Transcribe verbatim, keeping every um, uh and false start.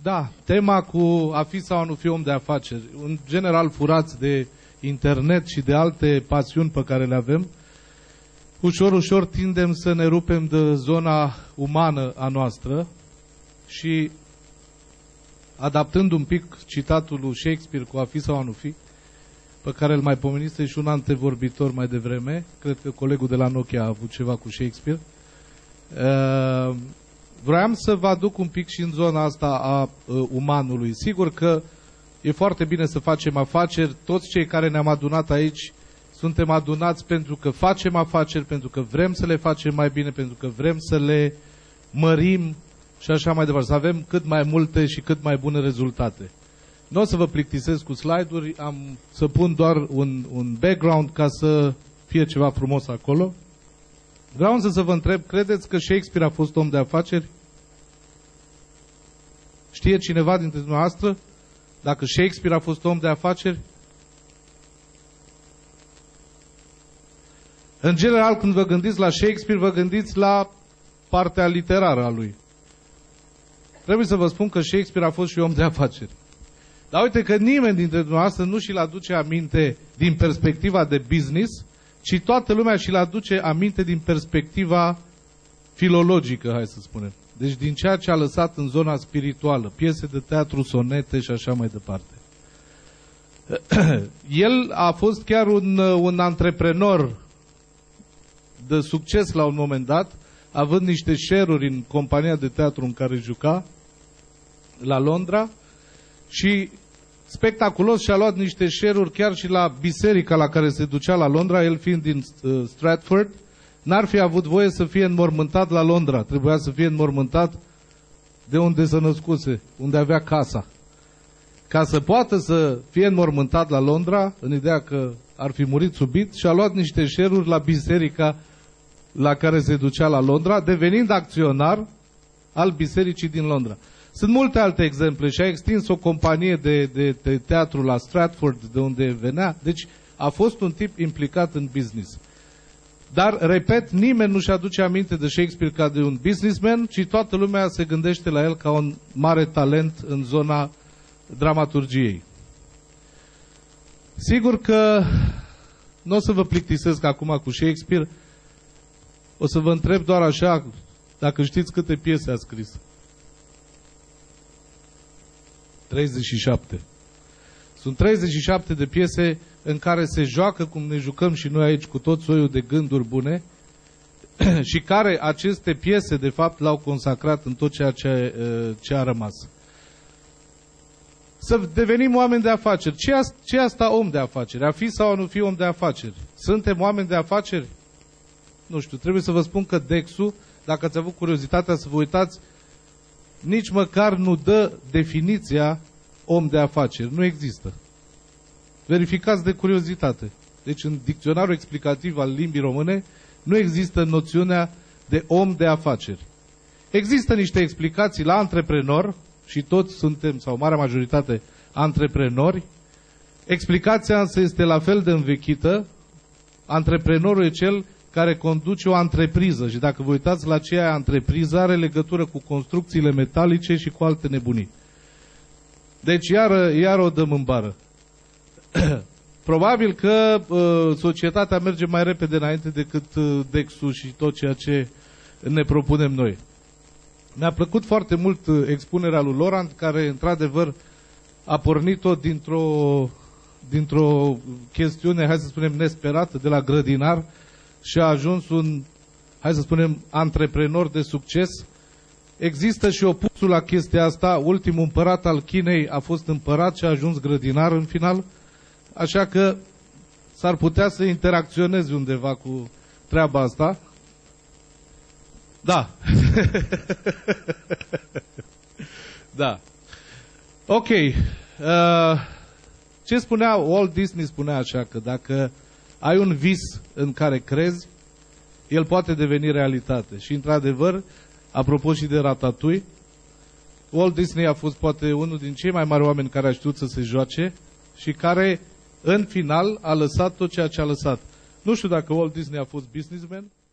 Da, tema cu a fi sau a nu fi om de afaceri. În general furați de internet și de alte pasiuni pe care le avem, ușor, ușor tindem să ne rupem de zona umană a noastră și, adaptând un pic citatul lui Shakespeare cu a fi sau a nu fi, pe care îl mai pomenise și un antevorbitor mai devreme, cred că colegul de la Nokia a avut ceva cu Shakespeare, uh, vreau să vă aduc un pic și în zona asta a uh, umanului. Sigur că e foarte bine să facem afaceri, toți cei care ne-am adunat aici suntem adunați pentru că facem afaceri, pentru că vrem să le facem mai bine, pentru că vrem să le mărim și așa mai departe, să avem cât mai multe și cât mai bune rezultate. Nu o să vă plictisesc cu slide-uri, am să pun doar un, un background ca să fie ceva frumos acolo. Vreau însă să vă întreb, credeți că Shakespeare a fost om de afaceri? Știe cineva dintre dumneavoastră dacă Shakespeare a fost om de afaceri? În general, când vă gândiți la Shakespeare, vă gândiți la partea literară a lui. Trebuie să vă spun că Shakespeare a fost și om de afaceri. Dar uite că nimeni dintre dumneavoastră nu și-l aduce aminte din perspectiva de business, ci toată lumea și-l aduce aminte din perspectiva filologică, hai să spunem. Deci din ceea ce a lăsat în zona spirituală, piese de teatru, sonete și așa mai departe. El a fost chiar un, un antreprenor de succes la un moment dat, având niște share-uri în compania de teatru în care juca, la Londra, și spectaculos și-a luat niște share-uri chiar și la biserica la care se ducea la Londra, el fiind din uh, Stratford, n-ar fi avut voie să fie înmormântat la Londra, trebuia să fie înmormântat de unde se născuse, unde avea casa. Ca să poată să fie înmormântat la Londra, în ideea că ar fi murit subit, și-a luat niște share-uri la biserica la care se ducea la Londra, devenind acționar al bisericii din Londra. Sunt multe alte exemple și a extins o companie de, de, de teatru la Stratford, de unde venea. Deci a fost un tip implicat în business. Dar, repet, nimeni nu-și aduce aminte de Shakespeare ca de un businessman, ci toată lumea se gândește la el ca un mare talent în zona dramaturgiei. Sigur că nu o să vă plictisesc acum cu Shakespeare, o să vă întreb doar așa, dacă știți câte piese a scris. treizeci și șapte. Sunt treizeci și șapte de piese în care se joacă cum ne jucăm și noi aici cu tot soiul de gânduri bune și care aceste piese de fapt l-au consacrat în tot ceea ce, ce a rămas. Să devenim oameni de afaceri. Ce, ce asta om de afaceri? A fi sau a nu fi om de afaceri? Suntem oameni de afaceri? Nu știu, trebuie să vă spun că Dexul, dacă ați avut curiozitatea să vă uitați, nici măcar nu dă definiția om de afaceri. Nu există. Verificați de curiozitate. Deci în dicționarul explicativ al limbii române nu există noțiunea de om de afaceri. Există niște explicații la antreprenor, și toți suntem, sau marea majoritate, antreprenori. Explicația însă este la fel de învechită. Antreprenorul e cel care conduce o antrepriză și dacă vă uitați la ce e antrepriză, are legătură cu construcțiile metalice și cu alte nebunii. Deci iară, iară o dăm în bară. Probabil că uh, societatea merge mai repede înainte decât uh, Dexul și tot ceea ce ne propunem noi. Mi-a plăcut foarte mult uh, expunerea lui Laurent, care într-adevăr a pornit-o dintr-o dintr-o chestiune, hai să spunem, nesperată, de la grădinar, și a ajuns un, hai să spunem, antreprenor de succes. Există și opusul la chestia asta. Ultimul împărat al Chinei a fost împărat și a ajuns grădinar în final. Așa că s-ar putea să interacționezi undeva cu treaba asta. Da. Da. Ok. Uh, ce spunea Walt Disney? Spunea așa că dacă ai un vis în care crezi, el poate deveni realitate. Și într-adevăr, apropo și de Ratatouille, Walt Disney a fost poate unul din cei mai mari oameni care a știut să se joace și care, în final, a lăsat tot ceea ce a lăsat. Nu știu dacă Walt Disney a fost businessman,